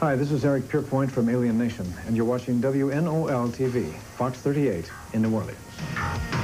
Hi, this is Eric Pierpoint from Alien Nation, and you're watching WNOL TV, Fox 38 in New Orleans.